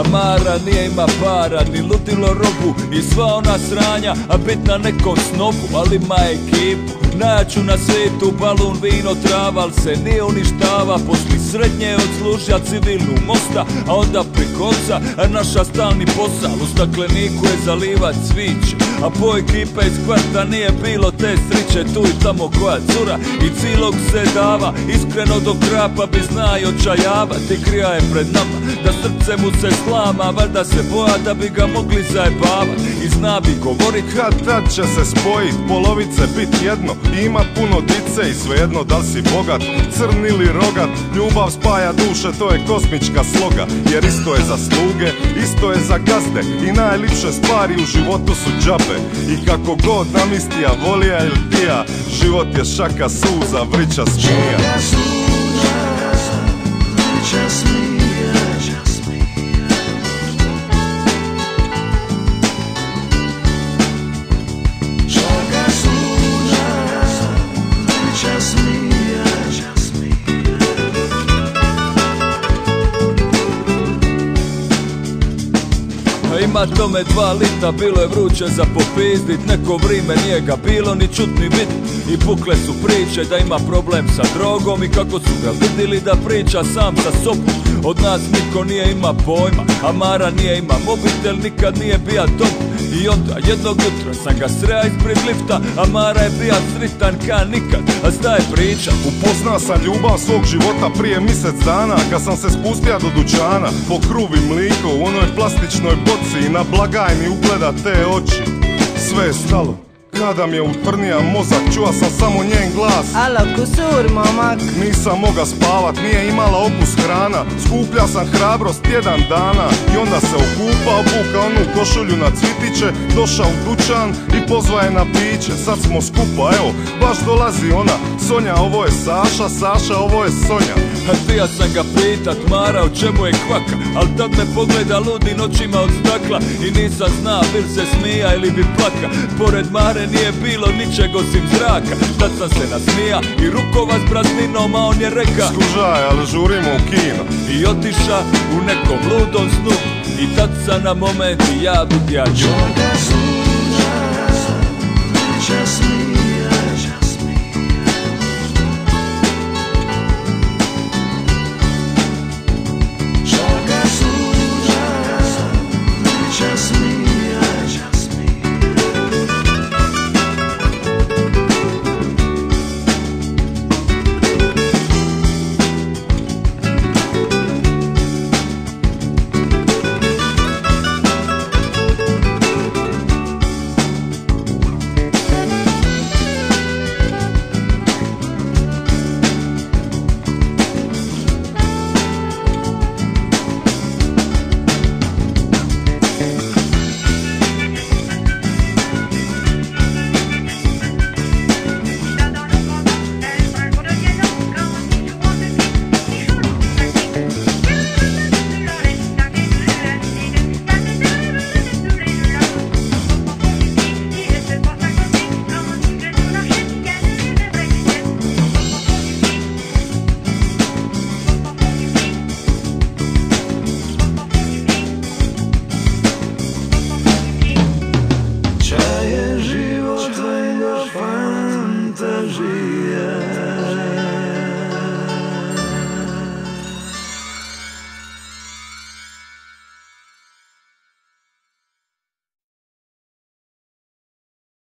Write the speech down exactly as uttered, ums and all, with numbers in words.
Mara nije ima para, ni ludilo robu i sva ona sranja, a bit na nekom snobu, ali ima ekipu. Najjaču na svijetu, balun, vino, trava, al se nije uništava. Posli srednje odslužja civilnu mosta, a onda prikoca naša stalni posao. U stakleniku je zalivat cviće, a po ekipe iz kvarta nije bilo te sriće. Tu i tamo koja cura i cilog se dava, iskreno do krapa bi zna i očajavati. Krija je pred nama, da srce mu se slama, valjda se boja da bi ga mogli zajebavat. I zna bi govorit kad tad će se spojit, polovice bit jedno i imat puno dice i svejedno da li si bogat, crn ili rogat. Ljubav spaja duše, to je kosmička sloga, jer isto je za sluge, isto je za gazde i najlipše stvari u životu su džabe. I kako god namistija, volija ili tija, život je šaka suza, vrića smija. Šaka suza, vrića smija. Ima tome dva lita, bilo je vruće za popizdit. Neko vrime nije ga bilo ni čut ni vid. I pukle su priče da ima problem sa drogom i kako su ga vidjeli da priča sam sa sobom. Od nas niko nije ima pojma, a Mara nije ima mobitel, nikad nije bija doma. I onda jednog jutra sam ga sreo ispred lifta, a Mara je bija sritan ka nikad, a staje priča. Upozna sam ljubav svog života prije mjesec dana, kad sam se spustio do dućana po kruvi mliko u onoj plastičnoj boci i na blagajni ugleda te oči. Sve je stalo kada mi je utrnija mozak, čuva sam samo njen glas. Alo, kusur, momak. Nisam moga spavat, nije imala okus hrana. Skuplja sam hrabrost tjedan dana i onda se okupa, obuka onu košulju na cvitiće, došao u dućan i pozva je na piće. Sad smo skupa, evo, baš dolazi ona. Sonja, ovo je Saša, Saša, ovo je Sonja. A htija sam ga pitat, Mara, u čemu je kvaka, al tad me pogleda ludim očima od stakla i nisam zna bil se smija ili bi plaka. Pored Mare nije bilo ničeg osim zraka. Tad sam se nasmija i rukova s prazninom, a on je reka skužaj, ali žurimo u kino. I otiša u nekom ludom snu i tad sam na moment i ja budjaču. Šaka suza, vrića smija.